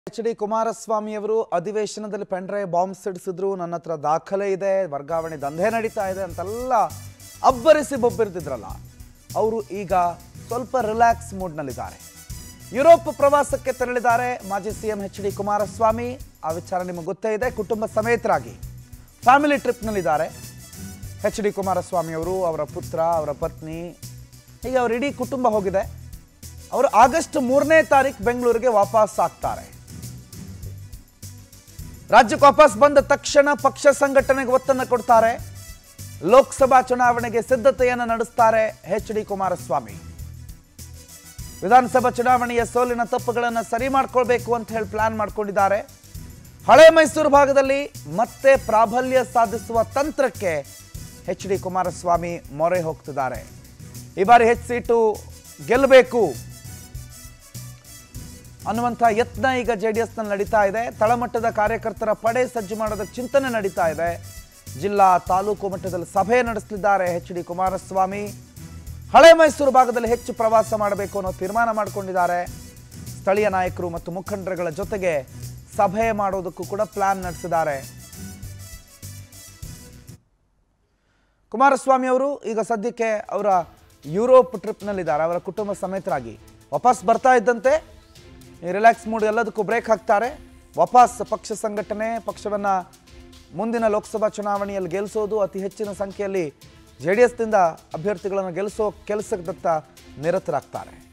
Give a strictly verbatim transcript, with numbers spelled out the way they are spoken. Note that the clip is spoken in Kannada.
ಎಚ್ ಡಿ ಕುಮಾರಸ್ವಾಮಿ ಅವರು ಅಧಿವೇಶನದಲ್ಲಿ ಪೆಂಡ್ರೈವ್ ಬಾಂಬ್ ಸಿಡಿಸಿದ್ರು, ನನ್ನ ಹತ್ರ ದಾಖಲೆ ಇದೆ, ವರ್ಗಾವಣೆ ದಂಧೆ ನಡೀತಾ ಇದೆ ಅಂತೆಲ್ಲ ಅಬ್ಬರಿಸಿ ಬೊಬ್ಬಿರ್ತಿದ್ರಲ್ಲ, ಅವರು ಈಗ ಸ್ವಲ್ಪ ರಿಲ್ಯಾಕ್ಸ್ ಮೂಡ್ನಲ್ಲಿದ್ದಾರೆ. ಯುರೋಪ್ ಪ್ರವಾಸಕ್ಕೆ ತೆರಳಿದ್ದಾರೆ ಮಾಜಿ ಸಿಎಂ ಎಚ್ ಡಿ ಕುಮಾರಸ್ವಾಮಿ. ಆ ವಿಚಾರ ನಿಮಗೆ ಗೊತ್ತೇ ಇದೆ. ಕುಟುಂಬ ಸಮೇತರಾಗಿ ಫ್ಯಾಮಿಲಿ ಟ್ರಿಪ್ನಲ್ಲಿದ್ದಾರೆ ಎಚ್ ಡಿ ಕುಮಾರಸ್ವಾಮಿ ಅವರು, ಅವರ ಪುತ್ರ, ಅವರ ಪತ್ನಿ, ಹೀಗೆ ಅವರ ಇಡೀ ಕುಟುಂಬ ಹೋಗಿದೆ. ಅವರು ಆಗಸ್ಟ್ ಮೂರನೇ ತಾರೀಕು ಬೆಂಗಳೂರಿಗೆ ವಾಪಸ್ ಆಗ್ತಾರೆ. ರಾಜ್ಯಕ್ಕೆ ವಾಪಸ್ ಬಂದ ತಕ್ಷಣ ಪಕ್ಷ ಸಂಘಟನೆಗೆ ಒತ್ತನ್ನು ಕೊಡ್ತಾರೆ. ಲೋಕಸಭಾ ಚುನಾವಣೆಗೆ ಸಿದ್ಧತೆಯನ್ನು ನಡೆಸ್ತಾರೆ ಎಚ್ ಡಿ ಕುಮಾರಸ್ವಾಮಿ. ವಿಧಾನಸಭಾ ಚುನಾವಣೆಯ ಸೋಲಿನ ತಪ್ಪುಗಳನ್ನು ಸರಿ ಮಾಡ್ಕೊಳ್ಬೇಕು ಅಂತ ಹೇಳಿ ಪ್ಲಾನ್ ಮಾಡ್ಕೊಂಡಿದ್ದಾರೆ. ಹಳೆ ಮೈಸೂರು ಭಾಗದಲ್ಲಿ ಮತ್ತೆ ಪ್ರಾಬಲ್ಯ ಸಾಧಿಸುವ ತಂತ್ರಕ್ಕೆ ಎಚ್ ಡಿ ಕುಮಾರಸ್ವಾಮಿ ಮೊರೆ ಹೋಗ್ತಿದ್ದಾರೆ. ಈ ಬಾರಿ ಹೆಚ್ಚು ಸೀಟು ಗೆಲ್ಲಬೇಕು ಅನ್ನುವಂಥ ಯತ್ನ ಈಗ ಜೆ ಡಿ ಎಸ್ನಲ್ಲಿ ನಡೀತಾ ಇದೆ. ತಳಮಟ್ಟದ ಕಾರ್ಯಕರ್ತರ ಪಡೆ ಸಜ್ಜು ಮಾಡೋದಕ್ಕೆ ಚಿಂತನೆ ನಡೀತಾ ಇದೆ. ಜಿಲ್ಲಾ ತಾಲೂಕು ಮಟ್ಟದಲ್ಲಿ ಸಭೆ ನಡೆಸಲಿದ್ದಾರೆ ಎಚ್ ಡಿ ಕುಮಾರಸ್ವಾಮಿ. ಹಳೆ ಮೈಸೂರು ಭಾಗದಲ್ಲಿ ಹೆಚ್ಚು ಪ್ರವಾಸ ಮಾಡಬೇಕು ಅನ್ನೋ ತೀರ್ಮಾನ ಮಾಡಿಕೊಂಡಿದ್ದಾರೆ. ಸ್ಥಳೀಯ ನಾಯಕರು ಮತ್ತು ಮುಖಂಡರುಗಳ ಜೊತೆಗೆ ಸಭೆ ಮಾಡೋದಕ್ಕೂ ಕೂಡ ಪ್ಲಾನ್ ನಡೆಸಿದ್ದಾರೆ. ಕುಮಾರಸ್ವಾಮಿ ಅವರು ಈಗ ಸದ್ಯಕ್ಕೆ ಅವರ ಯುರೋಪ್ ಟ್ರಿಪ್ನಲ್ಲಿದ್ದಾರೆ. ಅವರ ಕುಟುಂಬ ಸಮೇತರಾಗಿ ವಾಪಸ್ ಬರ್ತಾ ಇದ್ದಂತೆ ರಿಲ್ಯಾಕ್ಸ್ ಮೂಡ್ ಎಲ್ಲದಕ್ಕೂ ಬ್ರೇಕ್ ಹಾಕ್ತಾರೆ. ವಾಪಸ್ ಪಕ್ಷ ಸಂಘಟನೆ, ಪಕ್ಷವನ್ನು ಮುಂದಿನ ಲೋಕಸಭಾ ಚುನಾವಣೆಯಲ್ಲಿ ಗೆಲ್ಲಿಸೋದು, ಅತಿ ಹೆಚ್ಚಿನ ಸಂಖ್ಯೆಯಲ್ಲಿ ಜೆ ಡಿ ಎಸ್ನಿಂದ ಅಭ್ಯರ್ಥಿಗಳನ್ನು ಗೆಲ್ಲಿಸೋ ಕೆಲಸದತ್ತ ನಿರತರಾಗ್ತಾರೆ.